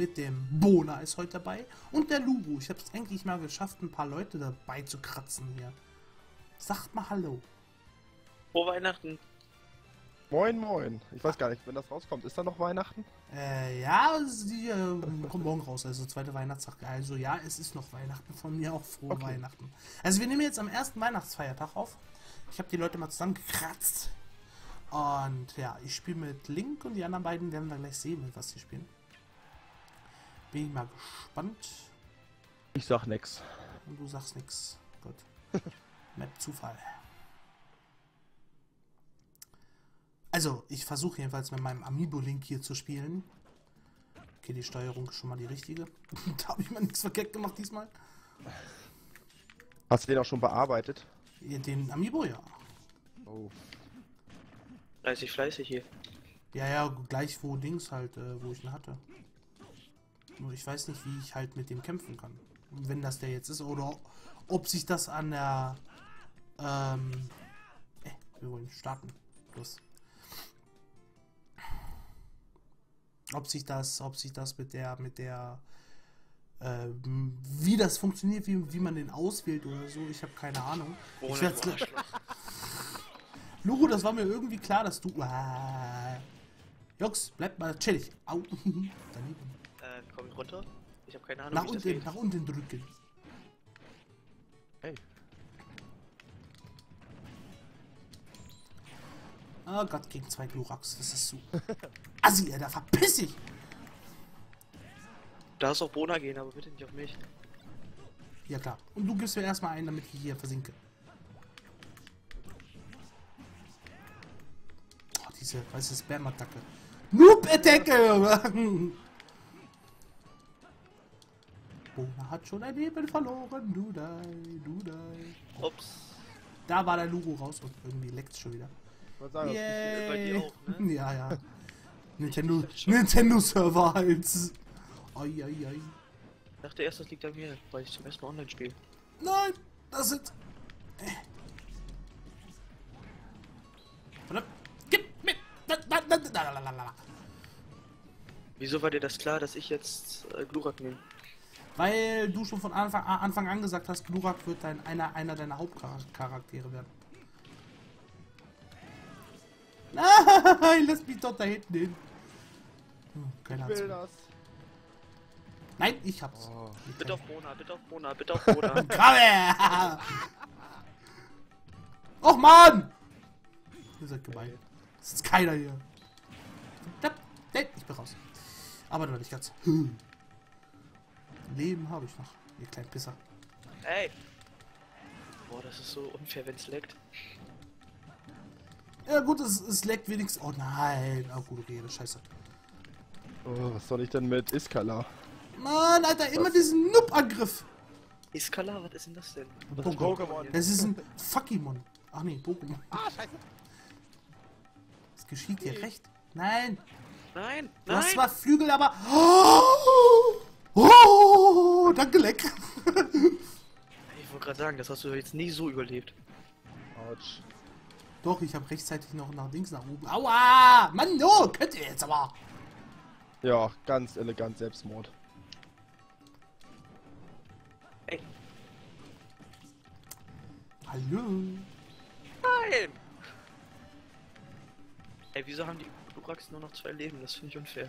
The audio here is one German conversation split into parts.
mit dem Bona ist heute dabei und der Lugo. Ich habe es eigentlich mal geschafft, ein paar Leute dabei zu kratzen hier. Sagt mal Hallo. Frohe Weihnachten. Moin, moin. Ich weiß gar nicht, wenn das rauskommt, ist da noch Weihnachten? Ja, sie kommt morgen raus, also zweite Weihnachtstag. Also ja, es ist noch Weihnachten, von mir auch frohe Weihnachten. Also wir nehmen jetzt am ersten Weihnachtsfeiertag auf. Ich habe die Leute mal zusammengekratzt. Und ja, ich spiele mit Link und die anderen beiden werden wir gleich sehen, mit was sie spielen. Bin ich mal gespannt. Ich sag nix. Und du sagst nix. Gut. Map Zufall. Also, ich versuche jedenfalls mit meinem Amiibo-Link hier zu spielen. Okay, die Steuerung ist schon mal die richtige. Da habe ich mal nichts verkehrt gemacht diesmal. Hast du den auch schon bearbeitet? Den Amiibo, ja. Oh. Fleißig hier. Ja, gleich wo Dings halt, wo ich ihn hatte. Nur ich weiß nicht, wie ich halt mit dem kämpfen kann. Wenn das der jetzt ist, oder ob sich das an der, wir wollen starten. Los. Ob sich das mit der, wie das funktioniert, wie man den auswählt oder so, ich habe keine Ahnung. Ich werd's Lugo, das war mir irgendwie klar, dass du... Jungs, bleibt mal chillig. Au. Daneben. Komm ich runter? Ich habe keine Ahnung, Nach unten drücken. Hey. Oh Gott, gegen 2 Glurax, das ist so... Assi, Alter, verpiss dich! Da ist auch Bona gehen, aber bitte nicht auf mich. Ja klar. Und du gibst mir erstmal einen, damit ich hier versinke. Oh, diese weiße Spam-Attacke. Noob-Attacke! Bona hat schon ein Leben verloren. Du die. Ups. Da war der Lugo raus und irgendwie leckt's schon wieder. Was sagen Yay. Bei dir auch, ne? Ja. Nintendo Server halt. Oi. Ich dachte erst, das liegt an mir, weil ich zum ersten Mal online spiele. Nein, das sind... Verdammt. Gib mir... Wieso war dir das klar, dass ich jetzt Glurak nehme? Weil du schon von Anfang an gesagt hast, Glurak wird einer deiner Hauptcharaktere werden. Nein, lass mich doch da hinten hin. Keiner Ich will das. Nein, ich hab's. Oh. Bitte auf Bona. Komm her! Och Mann! Ihr seid gemein. Es ist keiner hier. Nein, ich bin raus. Aber noch nicht ganz. Leben habe ich noch, ihr kleinen Pisser. Ey! Boah, das ist so unfair, wenn's leckt. Ja gut, es leckt wenigstens... Oh nein! Oh gut, okay, das ist scheiße. Oh, was soll ich denn mit Iskala? Mann, Alter, immer diesen Noob-Angriff! Iskala, was ist denn das denn? Das ist Pokémon. Das ist ein Fuckimon. Ach nee, Pokémon. Ah, scheiße. Es geschieht dir recht. Nein! Nein! Du hast zwar Flügel, aber... Oh, danke, Leck! Ich wollte gerade sagen, das hast du jetzt nie so überlebt. Autsch. Doch, ich habe rechtzeitig noch nach links nach oben. Aua! Mann, no, könnt ihr jetzt aber... Ja, ganz elegant Selbstmord. Ey! Hallo? Nein! Ey, wieso haben die Gluraks nur noch 2 Leben? Das finde ich unfair.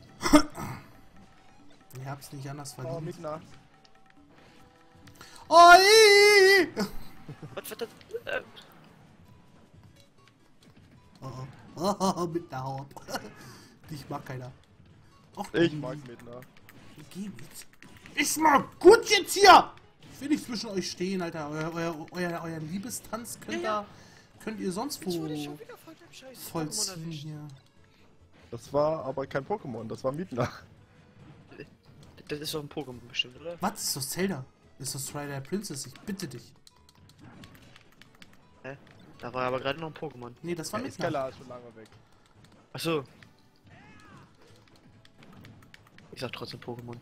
Ich hab's nicht anders Oh, verdient. Midna. Oi! Was wird das? Oh, mit der Haut. Dich mag keiner. Ach, Ich mag Midna. Geh mit. Ich mag gut jetzt hier! Ich will nicht zwischen euch stehen, Alter. Euer Liebestanz könnt ihr sonst wo vollziehen hier. Das war aber kein Pokémon, das war Midna. Das ist doch ein Pokémon bestimmt, oder? Was ist das Zelda? Ist das Twilight Princess? Ich bitte dich. Hä? Da war aber gerade noch ein Pokémon. Nee, das war Ja, mit Iskala ist schon lange weg. Achso. Ich sag trotzdem Pokémon.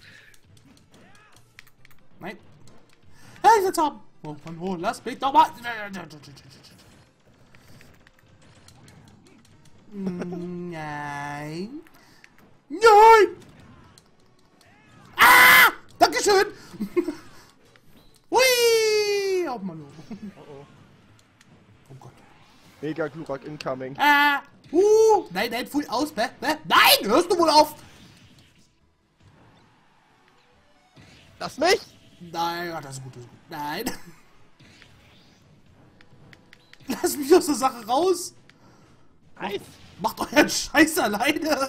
Nein. Hey, ich will's haben. Oh, Mann, oh, lass mich doch mal. Nein. Nein! Manu. Oh. Oh Gott. Mega Glurak incoming. Ah! Nein, nein, pfui, aus, bäh. Nein, hörst du wohl auf? Lass mich! Nein, ach, das ist gut, das ist gut. Nein. Lass mich aus der Sache raus. Eis! Macht euren Scheiß alleine.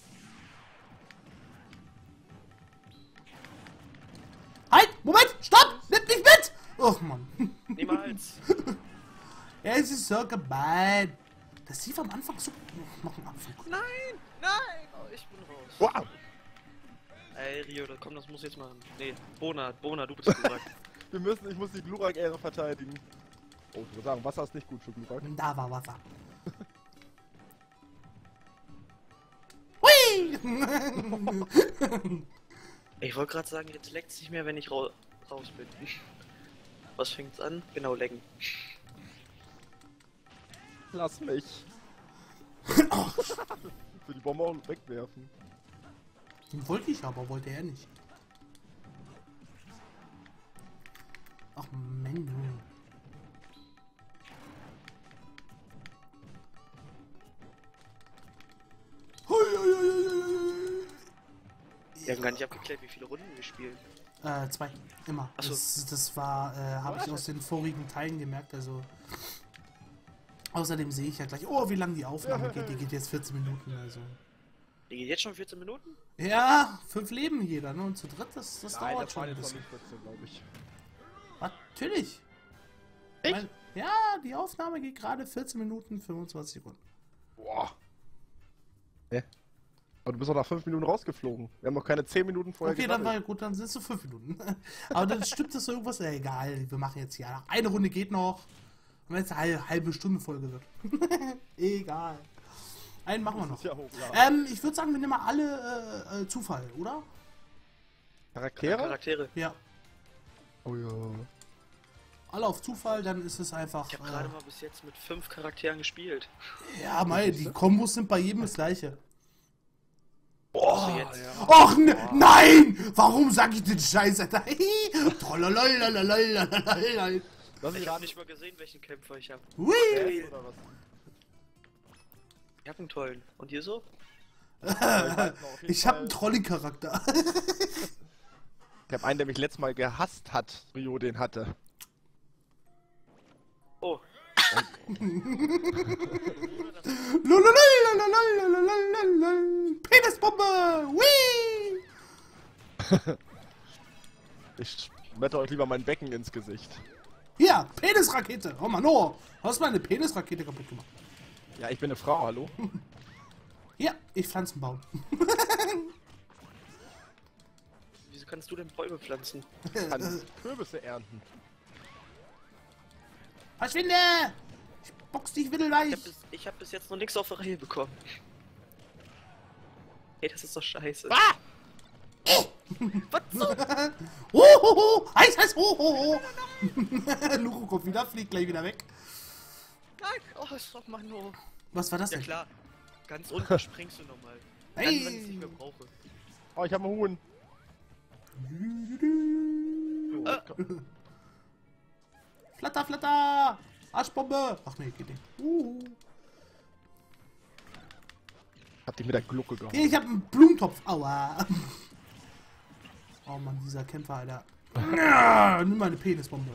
Halt, Moment, stopp, nimm mich mit. Och, Mann. Niemals. Es ist so gemein. Das lief am Anfang so... Noch ein Abflug. Nein, nein. Oh, ich bin raus. Wow! Ey, Rio, komm, das muss jetzt machen. Nee, Bona, du bist Glurak. Ich muss die Glurak-Ehre verteidigen. Oh, ich würde sagen, Wasser ist nicht gut für Glurak. Da war Wasser. Hui! Ich wollte gerade sagen, jetzt leckt's nicht mehr, wenn ich raus bin. Was fängt's an? Genau, lecken. Lass mich. Für die Bombe auch wegwerfen. Den wollte ich aber, wollte er nicht. Ach, Menno. Wir haben gar nicht abgeklärt, wie viele Runden wir spielen. 2. Immer. Ach so. Das war, habe ich aus den vorigen Teilen gemerkt, also... Außerdem sehe ich ja gleich, oh, wie lang die Aufnahme geht. Die geht jetzt 14 Minuten, also... Die geht jetzt schon 14 Minuten? Ja, 5 Leben jeder, ne? Und zu dritt, das Nein, dauert das schon war ein jetzt noch bisschen. nicht 14, glaube ich. Natürlich. Echt? Ja, die Aufnahme geht gerade 14 Minuten, 25 Sekunden. Boah. Hä? Aber du bist doch nach 5 Minuten rausgeflogen. Wir haben noch keine 10 Minuten vorher Okay, dann gesammelt. war gut, dann sind es so 5 Minuten. Aber dann stimmt das so irgendwas, egal, wir machen jetzt ja. Eine Runde geht noch. Und wenn es eine halbe Stunde Folge wird. Egal. Einen machen wir noch. Ja, hochladen. Ich würde sagen, wir nehmen mal alle Zufall, oder? Charaktere. Ja. Oh ja. Alle auf Zufall, dann ist es einfach. Ich habe gerade mal bis jetzt mit 5 Charakteren gespielt. Ja, mei, die Kombos sind bei jedem das gleiche. Also jetzt. Och, nein! Warum sag ich den Scheiß, Alter? Trollololololololololol. Lass mich Ich habe raten. nicht mal gesehen, welchen Kämpfer ich habe. Hui! Oder was? Ich habe einen tollen. Und ihr so? Ich hab einen Trolley-Charakter. Ich habe einen, der mich letztes Mal gehasst hat. Rio den hatte. Oh. Lulululululululululul. Penisbombe! Whee! Ich wette euch lieber mein Becken ins Gesicht. Hier, Penisrakete! Oh Mann, oh! Hast meine Penisrakete kaputt gemacht. Ja, ich bin eine Frau, hallo? Ja, ich pflanze einen Baum. Wieso kannst du denn Bäume pflanzen? Ich kann Kürbisse ernten. Verschwinde! Ich box dich widdelweich! Ich hab bis jetzt noch nichts auf die Reihe bekommen. Ey, das ist doch scheiße. Ah! Was so? Hohoho! Heiß, heiß, hohoho! Nuro kommt wieder, fliegt gleich wieder weg. Nein! Oh, ist doch mal nur. Was war das Ja denn? klar. Ganz unten springst du nochmal. Dann, wenn ich es nicht mehr brauche. Oh, ich habe einen Huhn. Flatter, flatter! Arschbombe! Ach nee, geht nicht. Hab dich mit der Glucke gehauen. Ich hab einen Blumentopf. Aua! Oh Mann, dieser Kämpfer, Alter. Ja, nimm meine Penisbombe.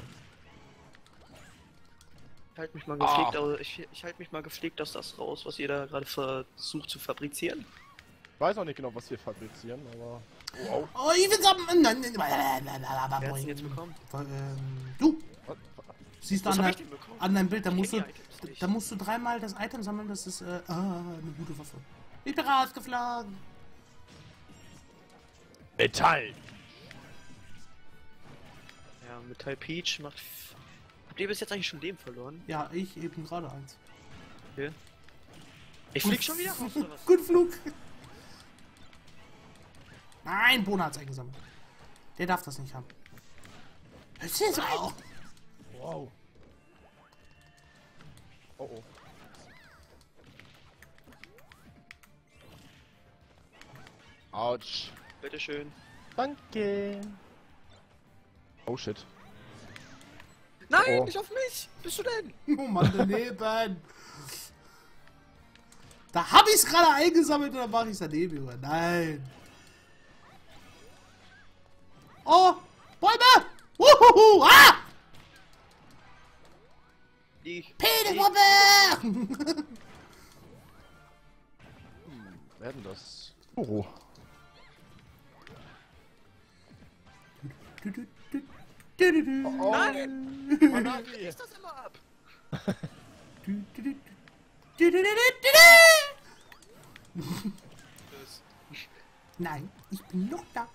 Ich halte mich mal gepflegt, ich halte mich mal gepflegt aus das raus, was ihr da gerade versucht zu fabrizieren. Ich weiß auch nicht genau, was wir fabrizieren, aber... Wow. Oh, ich will's haben. Wer hat's denn jetzt bekommen? Du! Was? Siehst du Was an, hab ich denn bekommen? an deinem Bild, da Ich musst, du, kenn die Items nicht. da musst du dreimal das Item sammeln, das ist eine gute Waffe. Ich bin rausgeflogen. Metall! Ja, Metall Peach macht... Habt ihr bis jetzt eigentlich schon Leben verloren? Ja, ich eben gerade eins. Okay. Ich flieg schon wieder raus, oder was? Gut Flug. Nein, Bona hat's eingesammelt. Der darf das nicht haben. Hörst du jetzt auch? Wow. Oh oh. Autsch. Bitteschön. Danke. Oh shit. Nein, Oh. nicht auf mich! Bist du denn? Oh Mann, daneben. Da habe ich es gerade eingesammelt und dann mache ich es daneben, Junge. Nein. Oh, Bäume! Wuhuhu! Ah! Peniswuppe! Wer denn das? Uro. Oh, Nein! Managi. Ist das immer ab? Nein, ich bin noch da.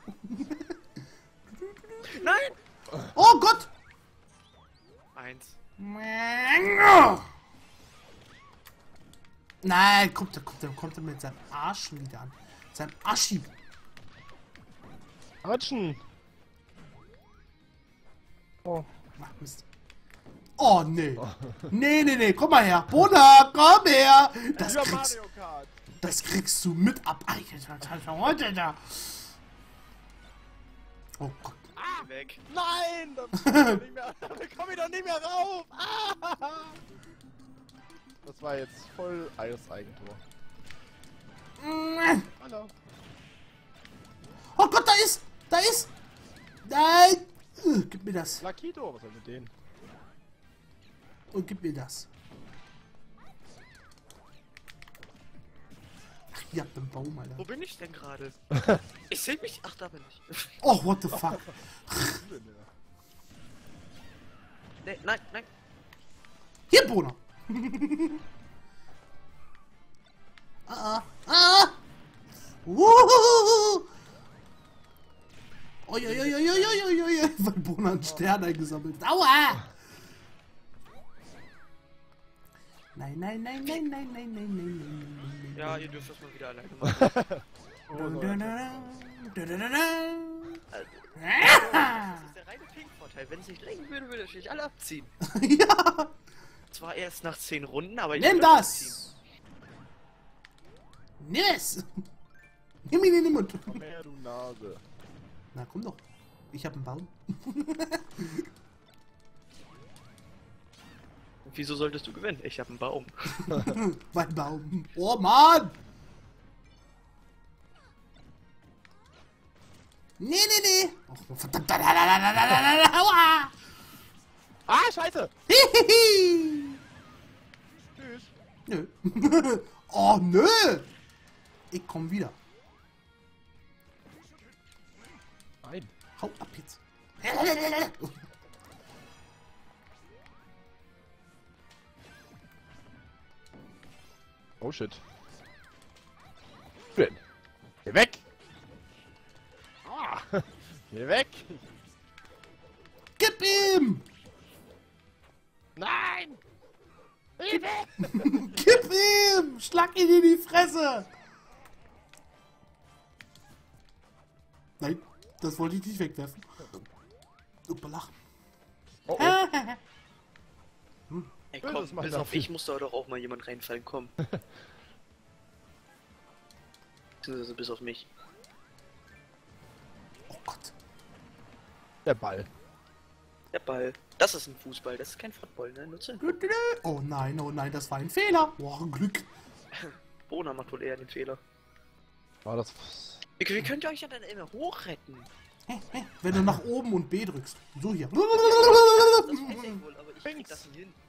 Nein! Oh Gott! 1. Nein, kommt er mit seinem Arsch wieder an. Sein Aschi. Atschen. Oh. Ach, Mist. Oh, nee. Nee, komm mal her. Bona, komm her. Das kriegst du mit ab. Alter. Oh Gott. Weg. Nein! Da komm ich doch nicht mehr rauf! Ah! Das war jetzt voll Eigentor. Hallo. Oh Gott, da ist. Nein. Gib mir das. Lakito, was soll mit denen? Und gib mir das. Ach, ihr habt einen Baum, Alter. Wo bin ich denn gerade? Ich seh mich. Ach, da bin ich. Oh, what the fuck. Nee, nein, nein. Hier, Bona. Wuhuhu. Oi, weil Bona einen Stern eingesammelt. Aua! Nein. Ja, ihr dürft das mal wieder alleine machen. Das ist der reine Ping-Vorteil. Wenn es nicht regnen würde, würde ich alle abziehen. Ja! Zwar erst nach 10 Runden, aber ich Nimm würde abziehen. das! Nimm es! Nimm ihn in den Mund! Komm her, du Nase. Na, komm doch. Ich hab einen Baum. Wieso solltest du gewinnen? Ich habe einen Baum. Mein Baum. Oh, Mann! Nee. Oh, verdammt. Aua! Ah, scheiße! Hihihi. Tschüss. Nö. Oh, nö! Ich komm wieder. Nein. Hau ab jetzt. Oh shit. Schön. Geh weg! Ah! Geh weg! Gib ihm! Nein! Geh weg! Gib ihm! Schlag ihn in die Fresse! Nein, das wollte ich nicht wegwerfen. Uppala. Oh, oh. Ey, Das komm, macht bis er auf viel. ich muss da doch auch mal jemand reinfallen, komm. Beziehungsweise bis auf mich. Oh Gott. Der Ball. Der Ball. Das ist ein Fußball, das ist kein Football, ne? Nutze. Oh nein, das war ein Fehler. Boah, ein Glück. Bona macht wohl eher den Fehler. War das. Wie könnt ihr euch ja dann immer hochretten? Wenn du nach oben und B drückst. So hier. Das weiß ich wohl, aber ich krieg das nie hin.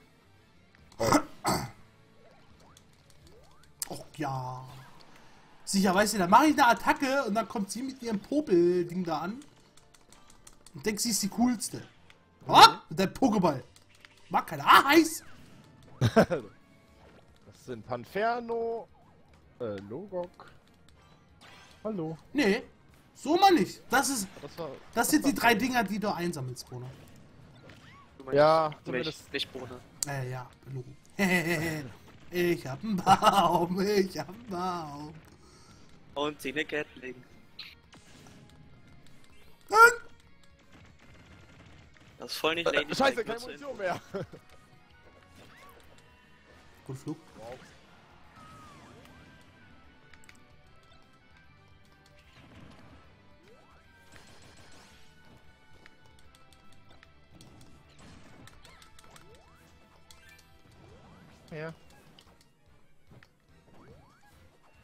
Oh ja. Sicher, weißt du, dann mache ich eine Attacke und dann kommt sie mit ihrem Popel-Ding da an. Und denkt, sie ist die coolste. Ah, mit deinem Pokéball. Mag keiner. Ah, heiß. Das sind Panferno. Logok. Hallo. Nee, so mal nicht. Das sind die war- 3 Dinger, die du einsammelst, Bruno. Du meinst Ja, mich, zumindest. nicht Bona. Ja, Logo. Ich hab einen Baum. Und sie eine Gatling. Das ist voll nicht Lady Scheiße, Spike, keine nutze Munition mehr. Gut Flug. Wow.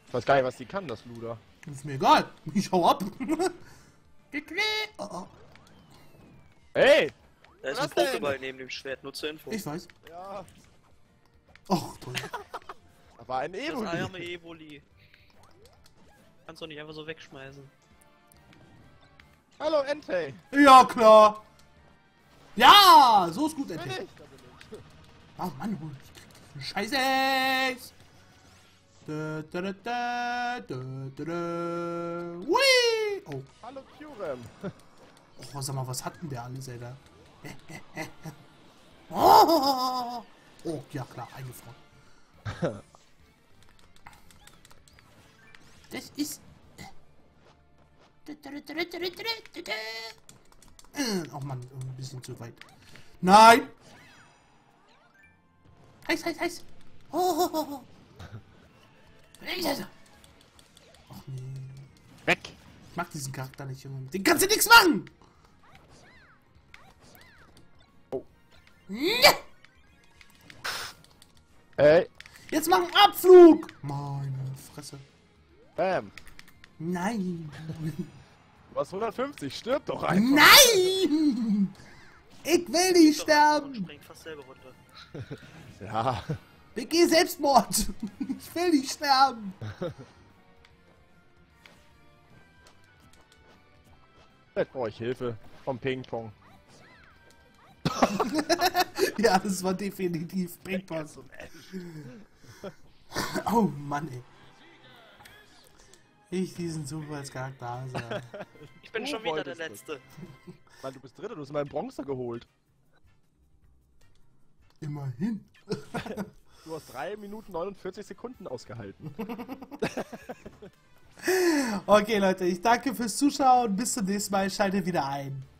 Ich weiß gar nicht, was die kann, das Luder. Ist mir egal. Ich hau ab. Oh, oh. Hey! Da ist Was ein denn? Pokéball neben dem Schwert, nur zur Info. Ich weiß. Ja, Och, toll. da war ein Das Evoli. arme Evoli. Kannst du nicht einfach so wegschmeißen. Hallo, Entei. Ja, klar. Ja, so ist gut, Bin endlich. ich. Da bin ich. Oh Mann, ich krieg diesen Scheiße. Da, da, da, da, da, da, da. Hui! Oh. Hallo, Kyurem. Oh, sag mal, was hat denn der alles, ey, da? Oh, oh, ja klar, eingefroren. Das ist... Oh Mann, ein bisschen zu weit. Nein! Heiß, heiß, heiß! Oh. Ach nee. Weg. Ich mag diesen Charakter nicht, Junge. Den kannst du nichts machen! Oh. Ja. Hey. Jetzt mach einen Abflug! Meine Fresse. Bam. Nein! Du hast 150, stirb doch einfach. Nein! Ich will nicht sterben! Springt fast selber runter. Ja. BG Selbstmord! Ich will nicht sterben! Vielleicht brauche ich Hilfe vom Ping-Pong. Ja, das war definitiv Ping-Pong. Oh Mann, ey. Ich diesen Super als Charakter hasse. Ich bin Du schon wieder der wolltest es. Letzte. Mann, du bist Dritter, du hast meinen Bronze geholt. Immerhin. Du hast 3 Minuten 49 Sekunden ausgehalten. Okay, Leute, ich danke fürs Zuschauen. Bis zum nächsten Mal. Schaltet wieder ein.